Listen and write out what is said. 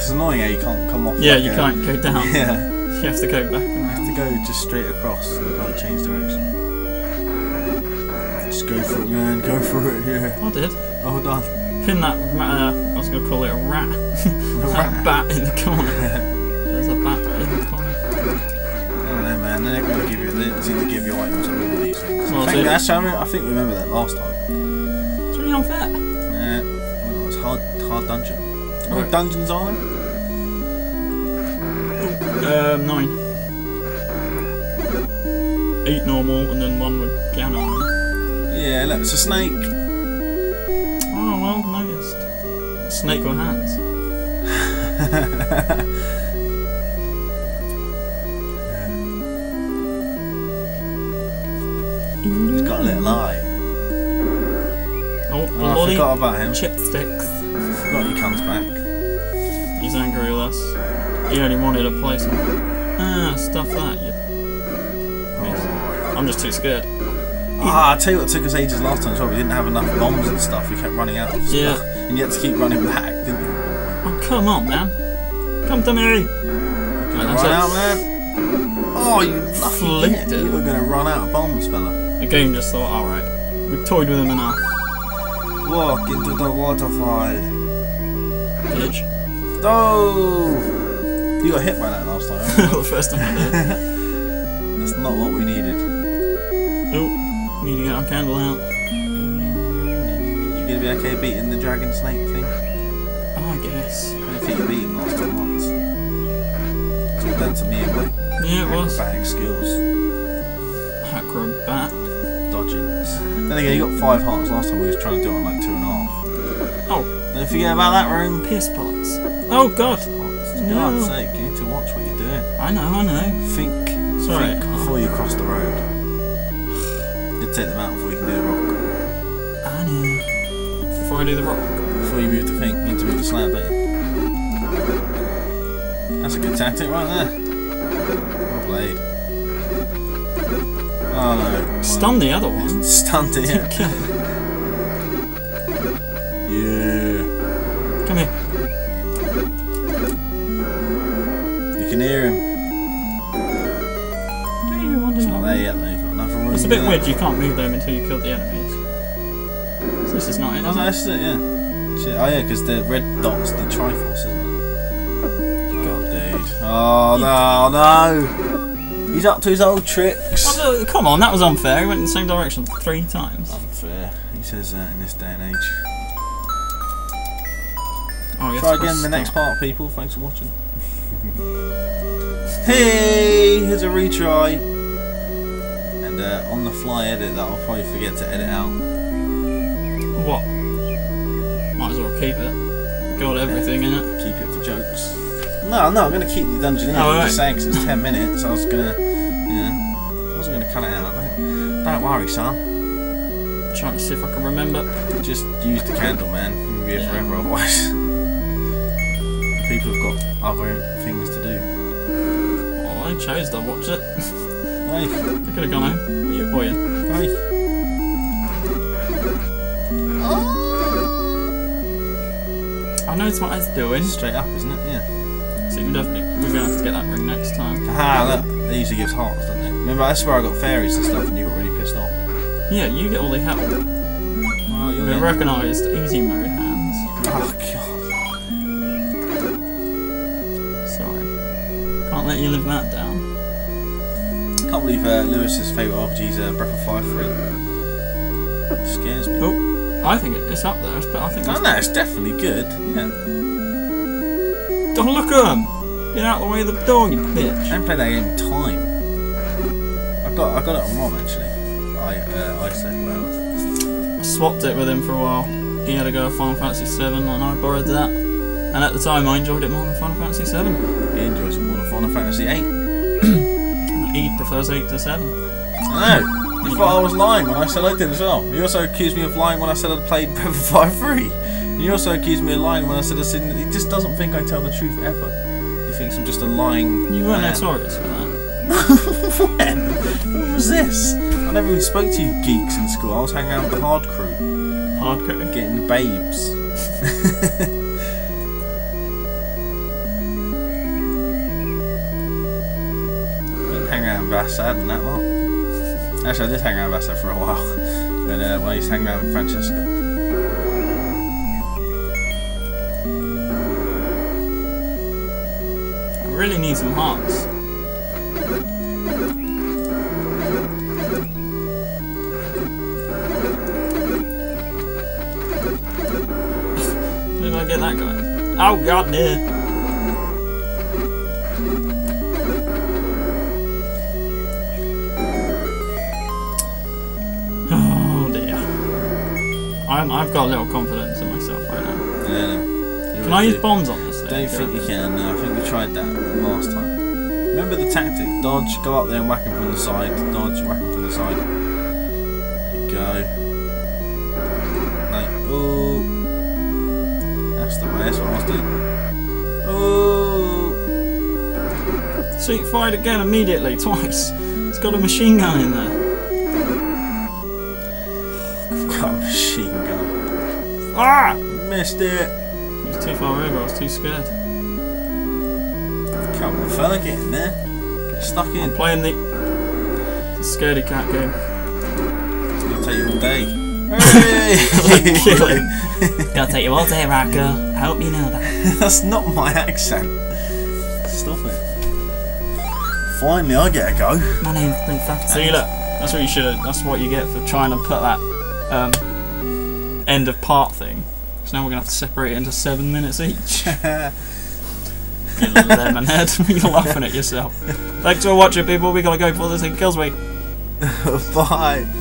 It's annoying how you can't come off. Yeah, like you can't go down. Yeah. You have to go back and You have to go just straight across. You can't change direction. Just go for it, man. Go for it. Yeah. I did. Oh, done. Pin that. I was going to call it a rat. That bat in the corner. There's a bat in the corner. I don't know, man. They're going to give you. They seem to give you items on all of these things. Well, I think we remember that last time. It's really unfair. Yeah. Well, it's hard dungeon. How many dungeons are there? 9. 8 normal and then 1 with piano on. Yeah, look, it's a snake. Oh, well noticed. Snake with hands. He's got a little eye. Oh, I forgot about him. Chipsticks. Forgot he comes back. He's angry with us. He only wanted to play some. Stuff that. I'm just too scared. I tell you what took us ages last time as well. We didn't have enough bombs and stuff. We kept running out of stuff. Yeah. And you had to keep running back, didn't you? Oh, come on, man. Come to me. Run out, man. Oh, you lucky git. You were going to run out of bombs, fella. The game just thought, alright, we've toyed with him enough. Walk into the waterfall. Bitch. Oh! You got hit by that last time. The first time I did. That's not what we needed. Oh, need to get our candle out. You gonna be okay beating the dragon snake thing? I guess. I don't think you beat him last time once. It's all down to me and my Yeah, it was. acrobatic skills. Acrobat. Dodging. Then again, you got 5 hearts. Last time we was trying to do it on like 2.5. Oh. Don't forget about that room. Piss pots. Oh god. For No. God's sake, you need to watch what you're doing. I know. Think Sorry. before you cross the road. You take them out before you can do the rock. I know. Before I do the rock. Before you move the thing, you need to move the slab, don't you? That's a good tactic right there. Well played. Oh no. Stun the other one. Stunned it. Yeah. Come here. You can hear him. It's not there yet though, you've got another room. It's a bit weird, you can't move them until you kill the enemies. So this is not it, Oh no, this is it, yeah. Shit. Oh yeah, because the red dot's the Triforce, isn't it? God, dude. Oh no. He's up to his old tricks. Oh, come on, that was unfair. He went in the same direction 3 times. Unfair. He says that in this day and age. Oh, yes, try again in the next part, people. Thanks for watching. Hey, here's a retry. And on the fly edit that I'll probably forget to edit out. What? Might as well keep it. Got everything in it. Keep it for jokes. No, I'm going to keep the dungeon in. I'm just saying because it's 10 minutes. I was going to, I wasn't going to cut it out. Don't worry, son. Trying to see if I can remember. Just use the candle, man. You'll be here forever otherwise. People have got other things to do. Oh, I chose to watch it. Hey. I could have gone home. What are you boying? Hey. I know it's what I was doing. Straight up, isn't it? Yeah. So we're going to have to get that ring next time. Ah, look. They usually gives hearts, don't they? Remember, that's where I got fairies and stuff and you got really pissed off. Yeah, you get all the help. Well, you're We recognised easy mode hands. Oh, God. Sorry. Can't let you live that down. Can't believe Lewis's favourite RPG is Breath of Fire 3. It scares me. Oh, I think it's up there, but I think Oh no, it's definitely good. Yeah. Don't look at him! Get out of the way of the door, you bitch! I haven't played that game in time. I got it on ROM actually. I said well. I swapped it with him for a while. He had to go to Final Fantasy 7 and I borrowed that. And at the time I enjoyed it more than Final Fantasy 7. He enjoys it more than Final Fantasy 8. He prefers 8 to 7. I know. You thought I was lying when I said I did as well. You also accused me of lying when I said I'd played Breath of Fire 3. And you also accused me of lying when I said I'd seen it. He just doesn't think I tell the truth ever. He thinks I'm just a lying You weren't man. notorious for that. When? What was this? I never even spoke to you geeks in school. I was hanging out with the hard crew. Hardcore. Getting the babes. around Vassad and that lot. Actually, I did hang around Vassad for a while when I used to hang around with Francesca. I really need some hearts. Where did I get that guy? Oh god, no. Oh dear. I've got a little confidence in myself right now. Yeah. Can I use bombs on this thing? Don't think you can. No, I think we tried that last time. Remember the tactic? Dodge, go up there and whack him from the side. Dodge, whack him from the side. There you go. Like, ooh. That's the way. That's what I was doing. Ooh. See, it fired again immediately, twice. It's got a machine gun in there. Got a machine gun. Ah! Missed it. It was too far over, I was too scared. Come on, fella, get in there. Get stuck in. I'm playing the scaredy cat game. It's gonna take you all day. Hooray! Kill him. Gonna take you all day, Raiko. I hope you know that. That's not my accent. Stop it. Finally, I get a go. My name's Princescyther. See, look, that's what you should. That's what you get for trying to put that end of part thing. So now we're gonna have to separate it into 7 minutes each. You lemon head. You're laughing at yourself. Thanks for watching, people. We gotta go before this thing kills me. Bye.